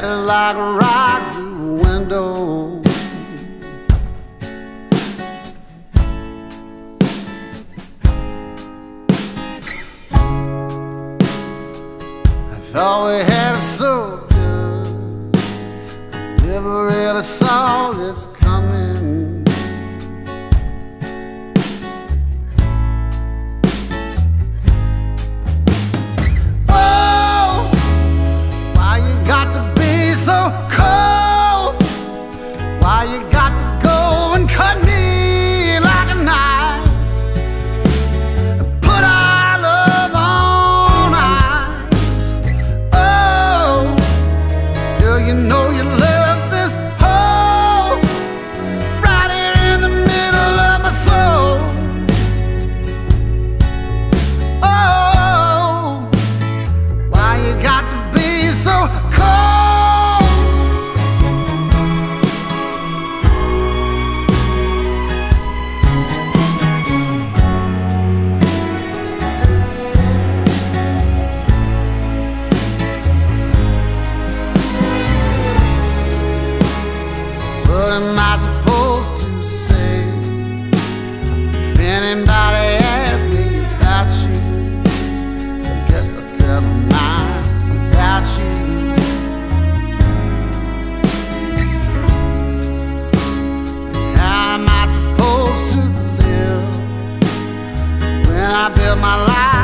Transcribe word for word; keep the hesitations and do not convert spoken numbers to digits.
it like a rock through a window. I thought we had it so good, never really saw this coming. Oh, why you got to be so cold? Why you got to go and cut me like a knife and put our love on ice? Oh, girl, you know you left this hole right here in the middle of my soul. Oh, why you got to be so cold? What am I supposed to say if anybody asks me about you? I guess I'll tell them I'm without you. How am I supposed to live when I build my life